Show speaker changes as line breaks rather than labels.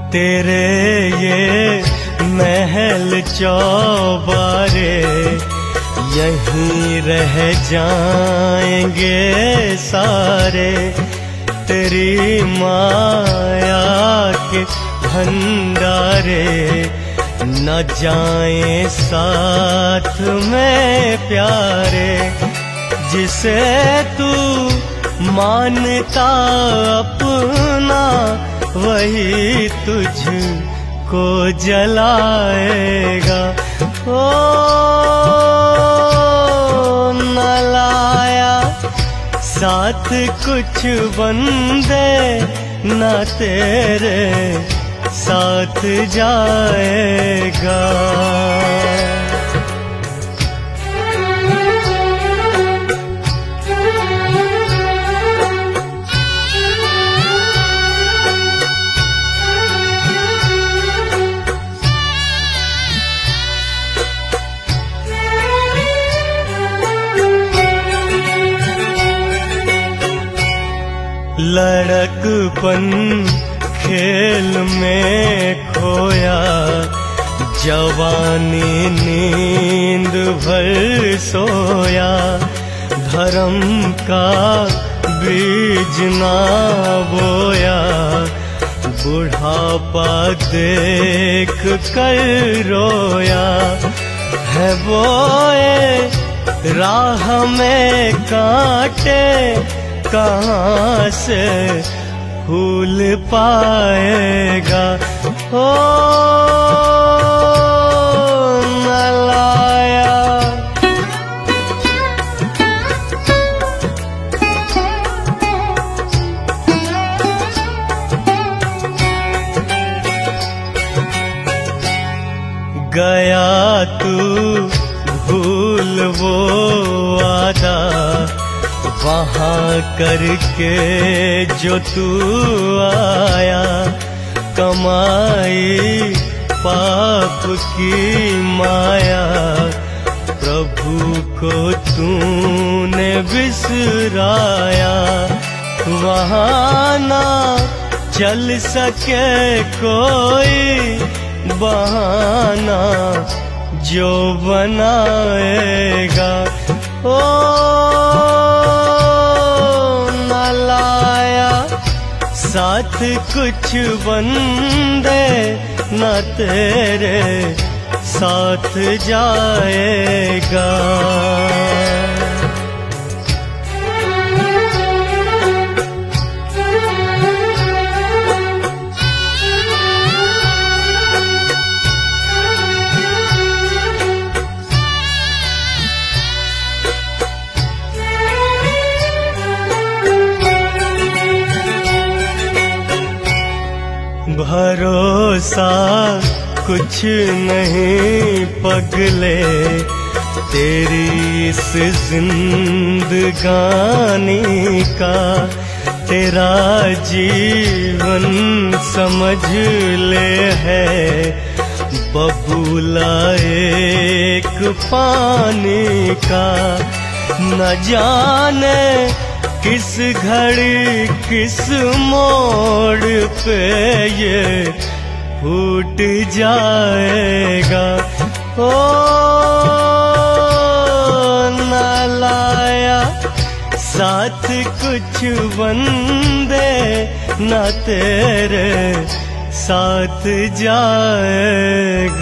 तेरे ये महल चौबारे यहीं रह जाएंगे सारे। तेरी माया के भंडारे न जाएं साथ में प्यारे। जिसे तू मानता अपना वही तुझको जलाएगा। ओ न लाया साथ कुछ बंदे न तेरे साथ जाएगा। लड़कपन खेल में खोया, जवानी नींद भर सोया। धर्म का बीज ना बोया, बुढ़ापा देख कर रोया। है बोए राह में कांटे, कहाँ से फूल पाएगा। ओ न लाया गया तू भूल वो वादा, वहाँ करके जो तू आया। कमाई पाप की माया, प्रभु को तूने बिसराया। वहाँ ना चल सके कोई बहाना, जो बनाएगा। ओ साथ कुछ बंदे न तेरे साथ जाएगा। भरोसा कुछ नहीं पगले, तेरी इस जिंदगानी का। तेरा जीवन समझ ले है बबूला एक पानी का। न जाने किस घड़ी किस मोड़ पे ये फूट जाएगा। ओ न लाया साथ कुछ बंदे न तेरे साथ जाएगा।